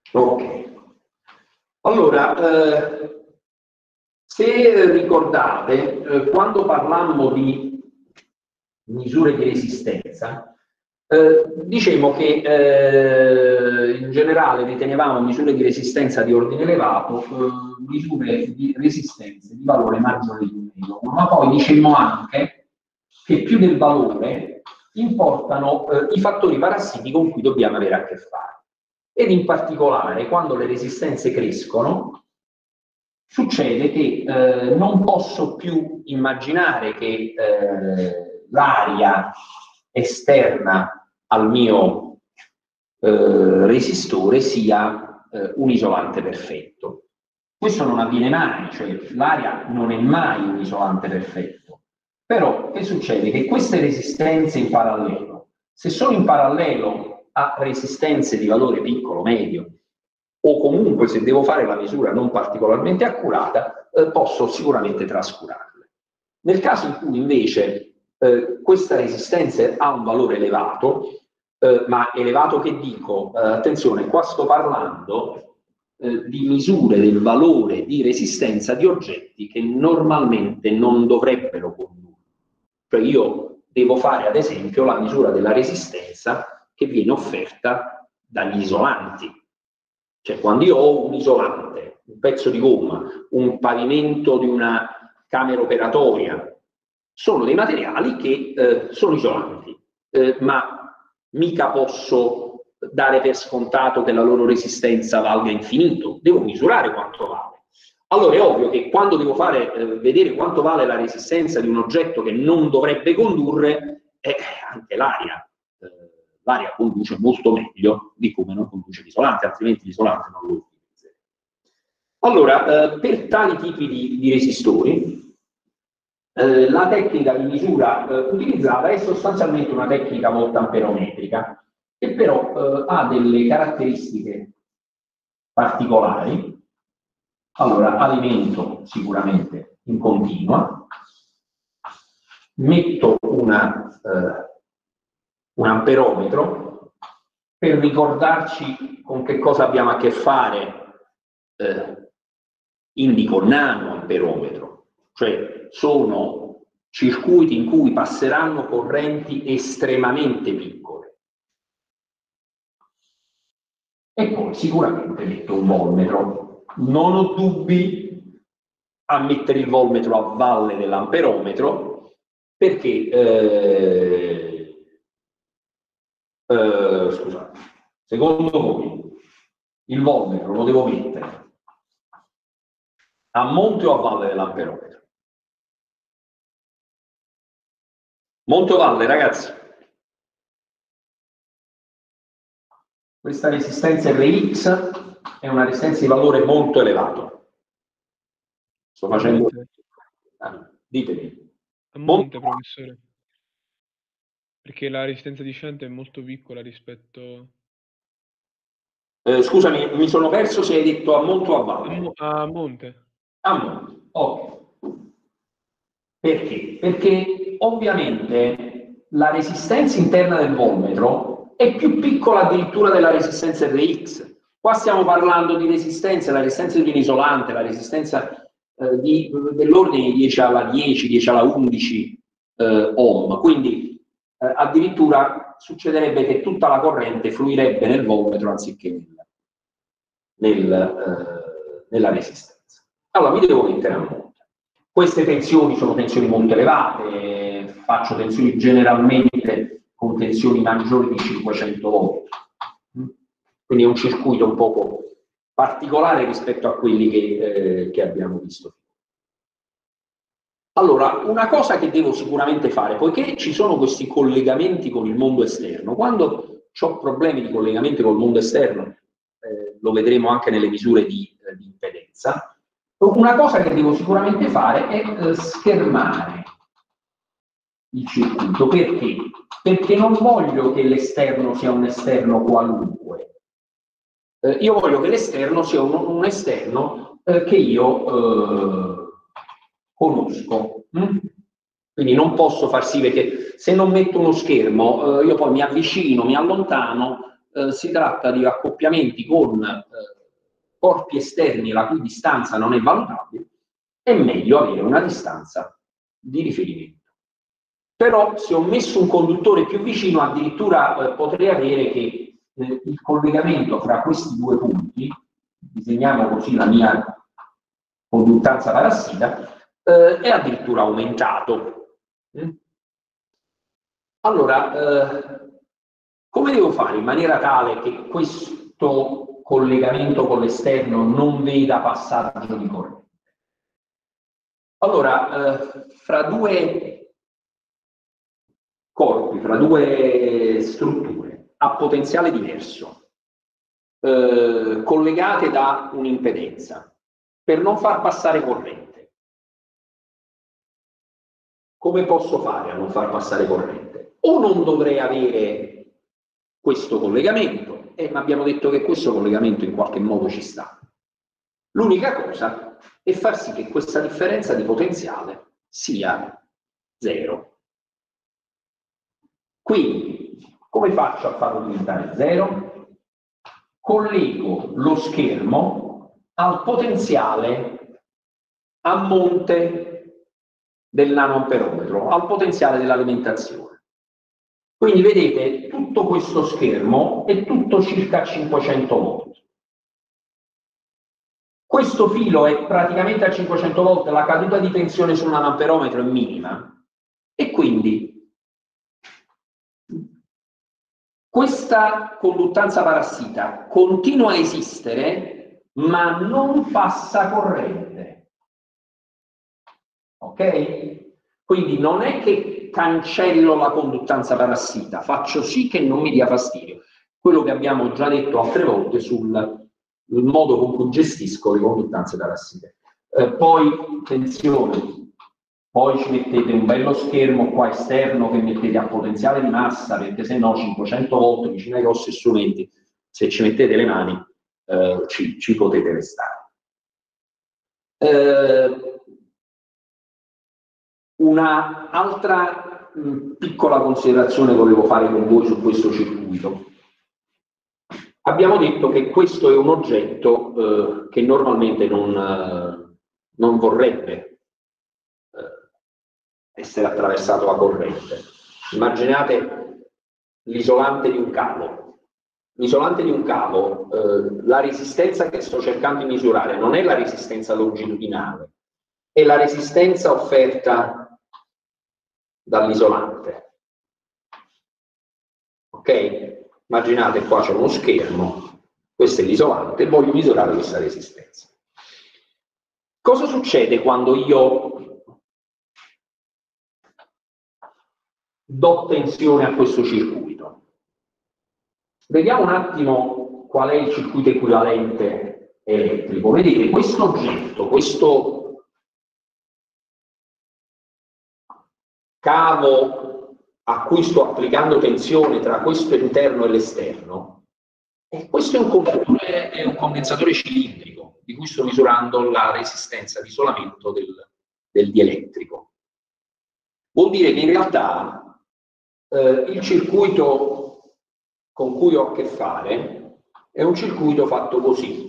Ok. Allora, se ricordate, quando parlammo di misure di resistenza, diciamo che in generale ritenevamo misure di resistenza di ordine elevato, misure di resistenza di valore maggiore di 1 euro, ma poi dicemmo anche che più del valore importano i fattori parassiti con cui dobbiamo avere a che fare. Ed in particolare, quando le resistenze crescono, succede che non posso più immaginare che l'aria esterna al mio resistore sia un isolante perfetto. Questo non avviene mai, cioè l'aria non è mai un isolante perfetto. Però che succede? Che queste resistenze in parallelo, se sono in parallelo a resistenze di valore piccolo, medio, o comunque se devo fare la misura non particolarmente accurata, posso sicuramente trascurarle. Nel caso in cui invece questa resistenza ha un valore elevato, ma elevato che dico, attenzione, qua sto parlando di misure del valore di resistenza di oggetti che normalmente non dovrebbero condurre. Cioè io devo fare ad esempio la misura della resistenza che viene offerta dagli isolanti. Cioè quando io ho un isolante, un pezzo di gomma, un pavimento di una camera operatoria, sono dei materiali che sono isolanti, ma mica posso dare per scontato che la loro resistenza valga infinito, devo misurare quanto vale. Allora è ovvio che quando devo fare vedere quanto vale la resistenza di un oggetto che non dovrebbe condurre, anche l'aria conduce molto meglio di come non conduce l'isolante, altrimenti l'isolante non lo utilizza. Allora, per tali tipi di resistori, la tecnica di misura utilizzata è sostanzialmente una tecnica voltamperometrica, che però ha delle caratteristiche particolari. Allora, alimento sicuramente in continua, metto un amperometro per ricordarci con che cosa abbiamo a che fare, indico nanoamperometro, cioè sono circuiti in cui passeranno correnti estremamente piccole. E poi sicuramente metto un volmetro. Non ho dubbi a mettere il volmetro a valle dell'amperometro perché scusate, secondo voi il volmetro lo devo mettere a monte o a valle dell'amperometro? Monte o valle, ragazzi? Questa resistenza Rx è una resistenza di valore molto elevato. Sto facendo... ditemi. A monte, professore. Perché la resistenza discendente è molto piccola rispetto... scusami, mi sono perso se hai detto a monte o a valle. A monte. A monte, ok. Perché? Perché ovviamente la resistenza interna del volmetro è più piccola addirittura della resistenza Rx. Qua stiamo parlando di resistenza, la resistenza di un isolante, la resistenza dell'ordine di 10 alla 10, 10 alla 11 ohm. Quindi addirittura succederebbe che tutta la corrente fluirebbe nel volmetro anziché nella resistenza. Allora mi devo mettere a monte. Queste tensioni sono tensioni molto elevate, faccio tensioni generalmente con tensioni maggiori di 500 volt. Quindi è un circuito un poco particolare rispetto a quelli che abbiamo visto. Allora, una cosa che devo sicuramente fare, poiché ci sono questi collegamenti con il mondo esterno, quando ho problemi di collegamento col mondo esterno, lo vedremo anche nelle misure di impedenza, una cosa che devo sicuramente fare è schermare il circuito. Perché? Perché non voglio che l'esterno sia un esterno qualunque. Io voglio che l'esterno sia un esterno che io conosco. Quindi non posso far sì, perché se non metto uno schermo io poi mi avvicino, mi allontano si tratta di accoppiamenti con corpi esterni la cui distanza non è valutabile, è meglio avere una distanza di riferimento. Però se ho messo un conduttore più vicino, addirittura potrei avere che il collegamento fra questi due punti, disegniamo così la mia conduttanza parassita, è addirittura aumentato. Allora, come devo fare in maniera tale che questo collegamento con l'esterno non veda passaggio di corrente? Allora, fra due corpi, fra due strutture a potenziale diverso, collegate da un'impedenza, per non far passare corrente, come posso fare a non far passare corrente? O non dovrei avere questo collegamento, ma abbiamo detto che questo collegamento in qualche modo ci sta. L'unica cosa è far sì che questa differenza di potenziale sia 0. Quindi, come faccio a farlo diventare 0? Collego lo schermo al potenziale a monte del nanoamperometro, al potenziale dell'alimentazione. Quindi vedete, tutto questo schermo è tutto circa 500 volt. Questo filo è praticamente a 500 volt, la caduta di tensione sul nanoamperometro è minima, e quindi questa conduttanza parassita continua a esistere, ma non passa corrente. Ok? Quindi non è che cancello la conduttanza parassita, faccio sì che non mi dia fastidio. Quello che abbiamo già detto altre volte sul modo con cui gestisco le conduttanze parassite. Poi, attenzione, poi ci mettete un bello schermo qua esterno che mettete a potenziale di massa, perché se no 500 volt vicino ai grossi strumenti, se ci mettete le mani ci potete restare. Una altra piccola considerazione volevo fare con voi su questo circuito. Abbiamo detto che questo è un oggetto che normalmente non vorrebbe essere attraversato da corrente. Immaginate l'isolante di un cavo. L'isolante di un cavo, la resistenza che sto cercando di misurare non è la resistenza longitudinale, è la resistenza offerta dall'isolante. Ok? Immaginate qua c'è uno schermo, questo è l'isolante, e voglio misurare questa resistenza. Cosa succede quando io do tensione a questo circuito? Vediamo un attimo qual è il circuito equivalente elettrico. Vedete, questo oggetto, questo cavo a cui sto applicando tensione tra questo interno e l'esterno, e questo è un condensatore cilindrico di cui sto misurando la resistenza di isolamento del dielettrico. Vuol dire che in realtà il circuito con cui ho a che fare è un circuito fatto così.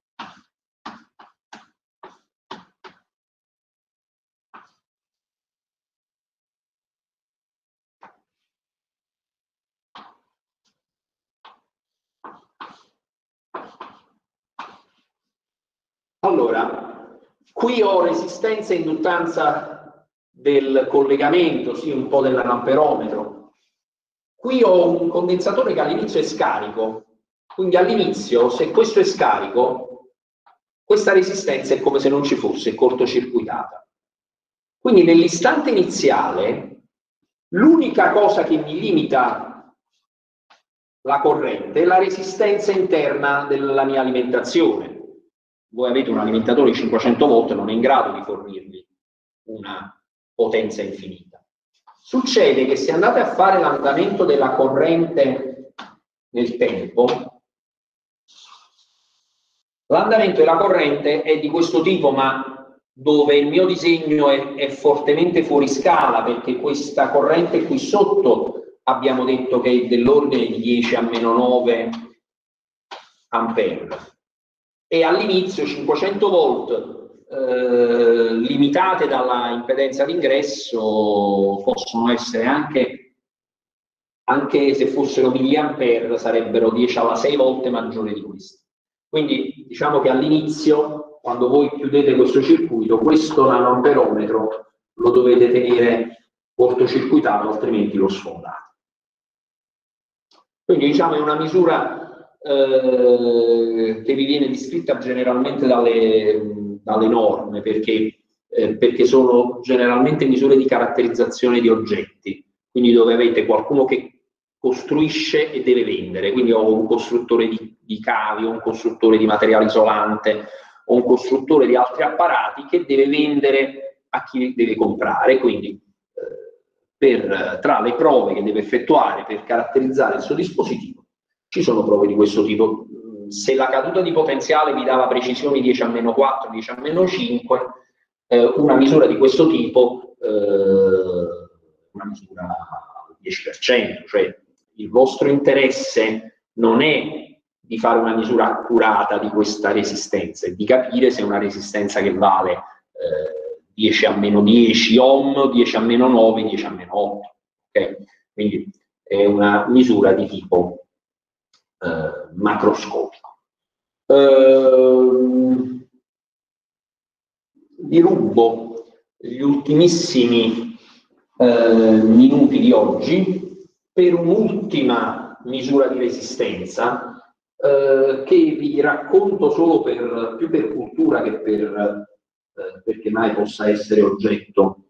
Allora, qui ho resistenza e induttanza del collegamento, sì, un po' dell'amperometro. Qui ho un condensatore che all'inizio è scarico, quindi all'inizio, se questo è scarico, questa resistenza è come se non ci fosse, è cortocircuitata. Quindi nell'istante iniziale, l'unica cosa che mi limita la corrente è la resistenza interna della mia alimentazione. Voi avete un alimentatore di 500 volt, non è in grado di fornirvi una potenza infinita. Succede che se andate a fare l'andamento della corrente nel tempo, l'andamento della corrente è di questo tipo, ma dove il mio disegno è fortemente fuori scala, perché questa corrente qui sotto abbiamo detto che è dell'ordine di 10 a meno 9 ampere e all'inizio 500 volt limitate dalla impedenza d'ingresso possono essere anche se fossero milliampere, sarebbero 10 alla 6 volte maggiori di questo. Quindi diciamo che all'inizio, quando voi chiudete questo circuito, questo nanoamperometro lo dovete tenere cortocircuitato, altrimenti lo sfondate. Quindi diciamo è una misura che vi viene descritta generalmente dalle norme, perché sono generalmente misure di caratterizzazione di oggetti, quindi dove avete qualcuno che costruisce e deve vendere, quindi ho un costruttore di cavi, un costruttore di materiale isolante, o un costruttore di altri apparati che deve vendere a chi deve comprare, quindi tra le prove che deve effettuare per caratterizzare il suo dispositivo ci sono prove di questo tipo. Se la caduta di potenziale vi dava precisioni 10 a meno 4, 10 a meno 5, una misura di questo tipo, una misura al 10%, cioè il vostro interesse non è di fare una misura accurata di questa resistenza, è di capire se è una resistenza che vale 10 a meno 10 ohm, 10 a meno 9, 10 a meno 8. Okay? Quindi è una misura di tipo macroscopico. Vi rubo gli ultimissimi minuti di oggi per un'ultima misura di resistenza che vi racconto solo più per cultura che perché mai possa essere oggetto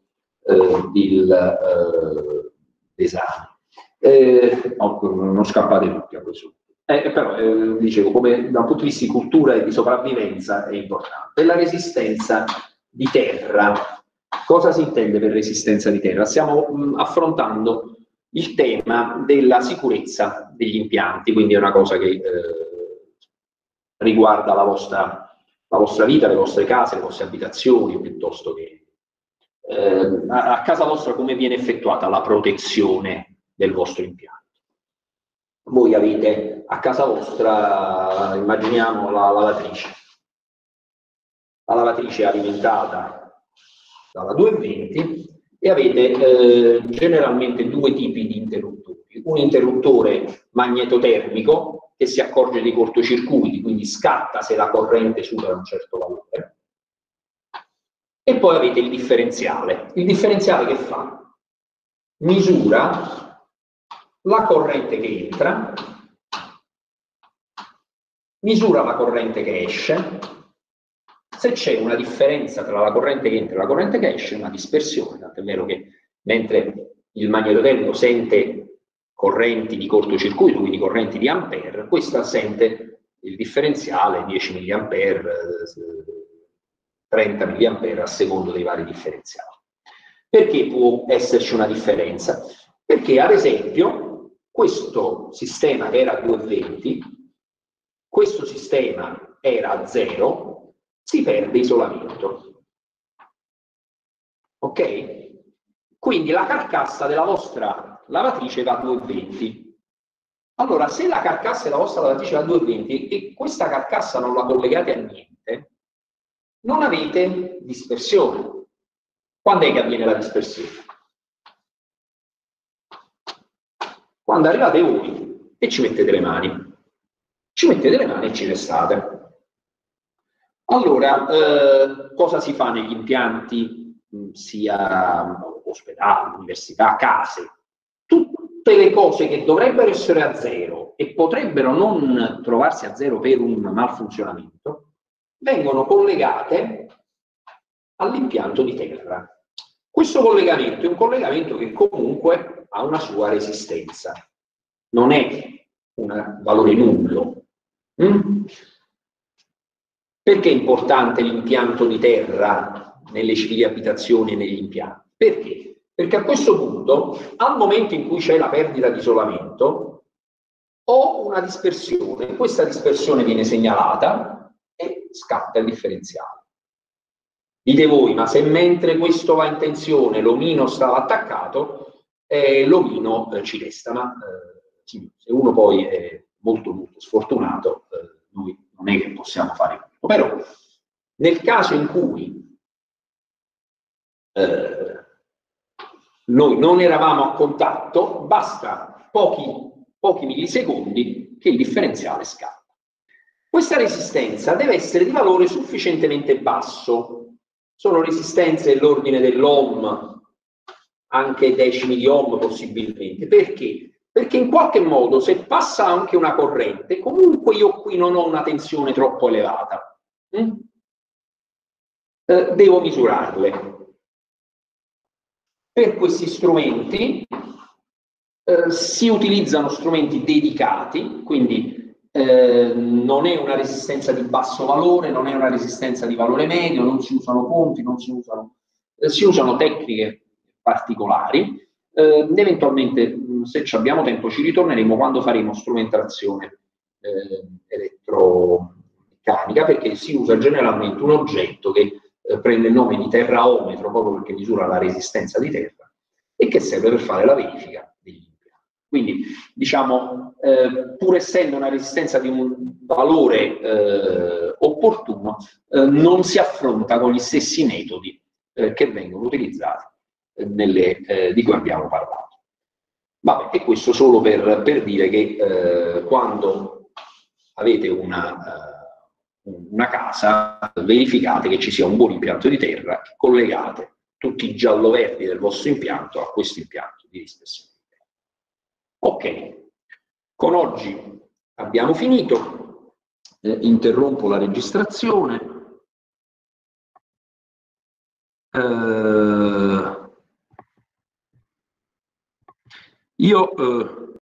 d'esame. Non scappate tutti a questo. Però dicevo, come da un punto di vista di cultura e di sopravvivenza è importante. La resistenza di terra. Cosa si intende per resistenza di terra? Stiamo affrontando il tema della sicurezza degli impianti, quindi è una cosa che riguarda la vostra vita, le vostre case, le vostre abitazioni, piuttosto che a casa vostra come viene effettuata la protezione del vostro impianto. Voi avete a casa vostra, immaginiamo, la lavatrice. La lavatrice è alimentata dalla 220 e avete generalmente due tipi di interruttori. Un interruttore magnetotermico che si accorge dei cortocircuiti, quindi scatta se la corrente supera un certo valore. E poi avete il differenziale. Il differenziale che fa? Misura la corrente che entra, misura la corrente che esce. Se c'è una differenza tra la corrente che entra e la corrente che esce, una dispersione, tant'è vero che mentre il magnetotermico sente correnti di cortocircuito, quindi correnti di ampere, questa sente il differenziale 10 mA, 30 mA a secondo dei vari differenziali. Perché può esserci una differenza? Perché ad esempio questo sistema che era a 220, questo sistema era a 0, si perde isolamento. Ok? Quindi la carcassa della vostra lavatrice va a 220. Allora, se la carcassa della vostra lavatrice va a 220 e questa carcassa non la collegate a niente, non avete dispersione. Quando è che avviene la dispersione? Quando arrivate voi e ci mettete le mani. Ci mettete le mani e ci restate. Allora, cosa si fa negli impianti, sia ospedali, università, case? Tutte le cose che dovrebbero essere a zero e potrebbero non trovarsi a zero per un malfunzionamento, vengono collegate all'impianto di terra. Questo collegamento è un collegamento che comunque ha una sua resistenza, non è un valore nullo. Perché è importante l'impianto di terra nelle civili abitazioni e negli impianti? Perché? Perché a questo punto, al momento in cui c'è la perdita di isolamento, ho una dispersione, questa dispersione viene segnalata e scatta il differenziale. Dite voi, ma se mentre questo va in tensione l'omino stava attaccato, l'omino ci resta, ma se uno poi è molto molto sfortunato, noi non è che possiamo fare tutto. Però nel caso in cui noi non eravamo a contatto, basta pochi millisecondi che il differenziale scappa. Questa resistenza deve essere di valore sufficientemente basso. Sono resistenze dell'ordine dell'ohm, anche decimi di ohm possibilmente. Perché? Perché in qualche modo, se passa anche una corrente, comunque io qui non ho una tensione troppo elevata. Devo misurarle. Per questi strumenti si utilizzano strumenti dedicati, quindi non è una resistenza di basso valore, non è una resistenza di valore medio, non si usano ponti, non si usano tecniche particolari. Eventualmente, se abbiamo tempo, ci ritorneremo quando faremo strumentazione elettromeccanica, perché si usa generalmente un oggetto che prende il nome di terraometro, proprio perché misura la resistenza di terra, e che serve per fare la verifica degli impianti. Quindi, diciamo, pur essendo una resistenza di un valore opportuno, non si affronta con gli stessi metodi che vengono utilizzati di cui abbiamo parlato. Vabbè, e questo solo per dire che quando avete una casa, verificate che ci sia un buon impianto di terra, collegate tutti i giallo-verdi del vostro impianto a questo impianto di rispezione. Ok, con oggi abbiamo finito, interrompo la registrazione. Io